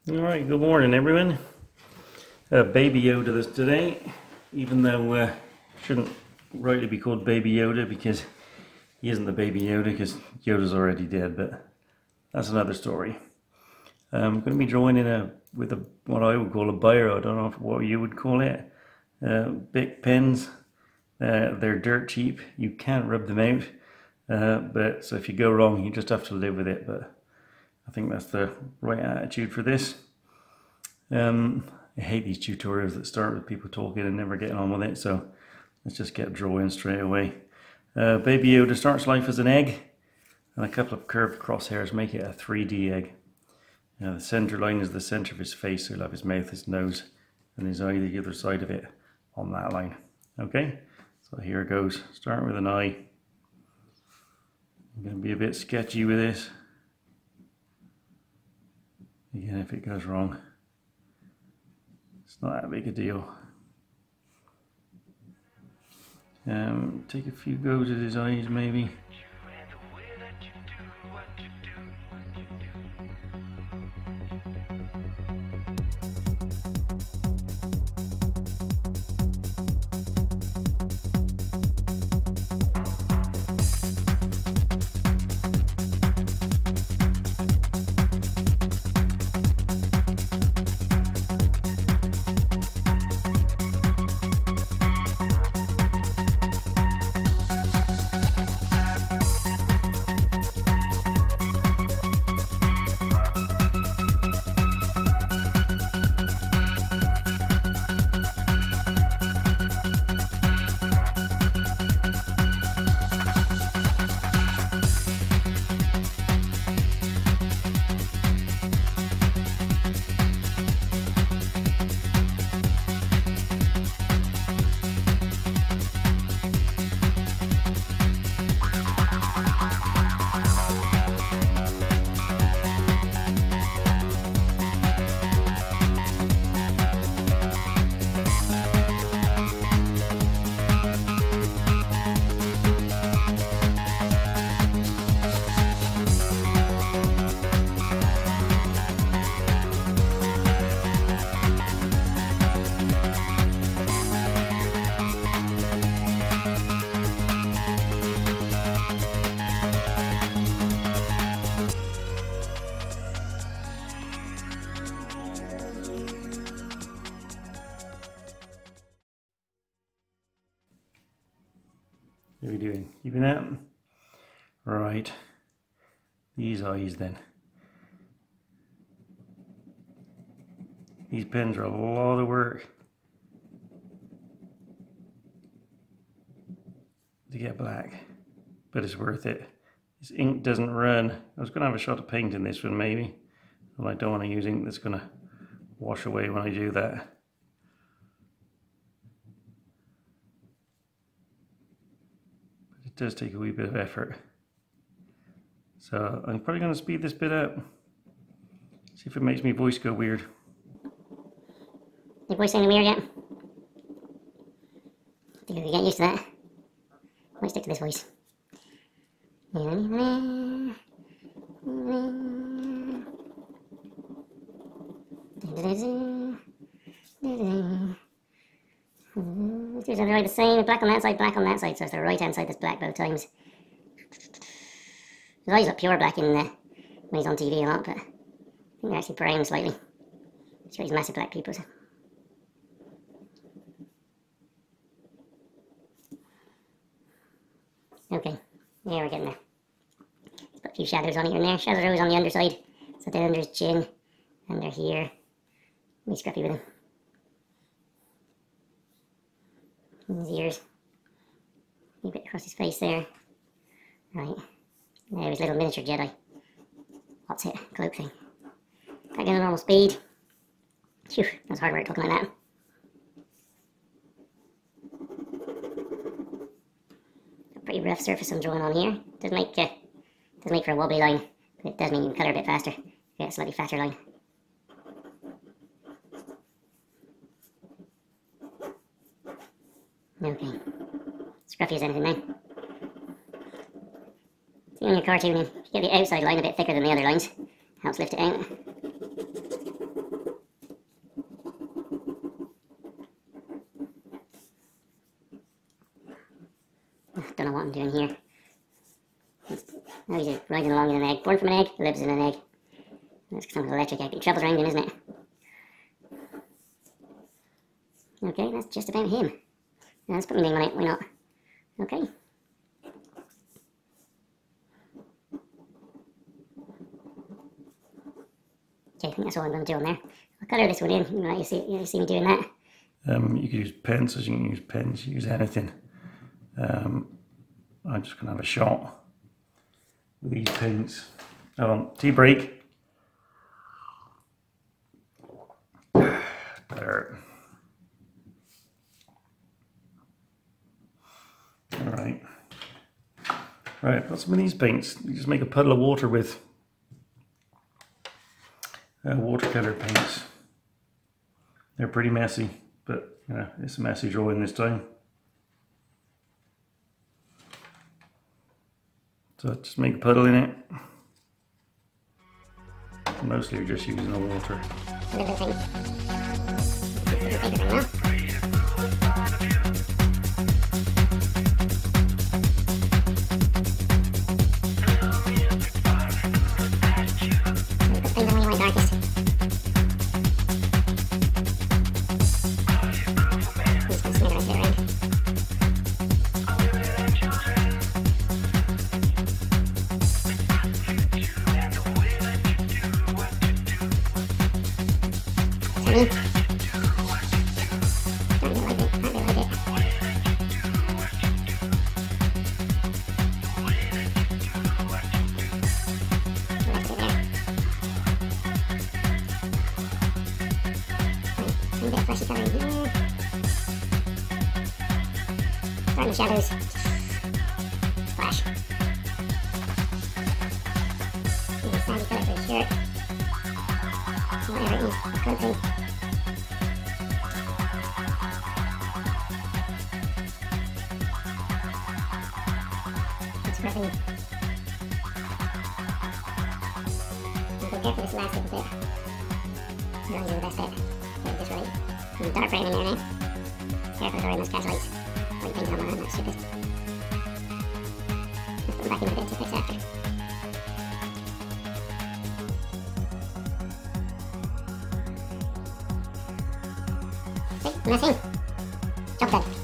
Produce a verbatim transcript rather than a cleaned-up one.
Alright, good morning everyone. Uh, Baby Yoda this today, even though uh, shouldn't rightly be called Baby Yoda because he isn't the Baby Yoda because Yoda's already dead, but that's another story. Um, I'm going to be drawing in a with a what I would call a biro. I don't know what you would call it. Uh, Bic pens. Uh, they're dirt cheap. You can't rub them out. Uh, but so if you go wrong, you just have to live with it. But I think that's the right attitude for this. Um, I hate these tutorials that start with people talking and never getting on with it, so let's just get drawing straight away. Uh, Baby Yoda starts life as an egg, and a couple of curved crosshairs make it a three D egg. Now the centre line is the centre of his face, so he'll have his mouth, his nose, and his eye the other side of it on that line. Okay, so here it goes. Start with an eye. I'm going to be a bit sketchy with this. Again, if it goes wrong, it's not that big a deal. Um, take a few goes at his eyes maybe. What are we doing? Keeping that? Right. These eyes then. These pens are a lot of work to get black, but it's worth it. This ink doesn't run. I was going to have a shot of paint in this one maybe, and I don't want to use ink that's going to wash away when I do that. It does take a wee bit of effort. So I'm probably going to speed this bit up. See if it makes my voice go weird. Your voice ain't weird yet? I think we get used to that. I might stick to this voice. These are right the same, black on that side, black on that side, so it's the right hand side that's black both times. His eyes look pure black in the, when he's on T V a lot, but I think they're actually brown slightly. Show these massive black pupils. Okay, yeah, we're getting there. Let's put a few shadows on here and there. Shadows on the underside, so they're under his chin, and they're here. Be scruffy with him. His ears. A bit across his face there. Right. There, his little miniature Jedi. What's it? Cloak thing. Back in the normal speed. Phew, that's hard work talking like that. A pretty rough surface I'm drawing on here. Does make uh, does make for a wobbly line, but it does mean you can colour a bit faster. Get a slightly fatter line. Okay. Scruffy as anything now. See, when you're cartooning, you get the outside line a bit thicker than the other lines. Helps lift it out. what I'm doing here. Oh, he's riding along in an egg. Born from an egg, lives in an egg. That's some electric egg. It travels around him, isn't it? Okay, that's just about him. Now, let's put my name on it, why not? Okay. Okay, I think that's all I'm going to do on there. I'll colour this one in. You know, you see, you see me doing that. Um, you could use pencils, you can use pens, use anything. Um, I'm just going to have a shot with these paints. Oh, tea break. There. Alright. Right, put some of these paints. You just make a puddle of water with uh, watercolor paints. They're pretty messy, but you know, it's a messy drawing this time. So just make a puddle in it. Mostly you're just using the water. Little thing. Little paper thing now. Me. Don't you like it? I don't like it. Left it there. Right, a bit of fleshy colouring here. Start in the shadows. Splash. And a sandy colour for the shirt. Whatever it is, coat paint. Scrubbing. I'll be careful this last little bit. I'm going to do the best bit. Get it just right. Some dark brown in there now. Careful with the Muscat lights. White painted on my hand, that's stupid. Let's put them back in a bit to fix after. See, and that's him. Job done.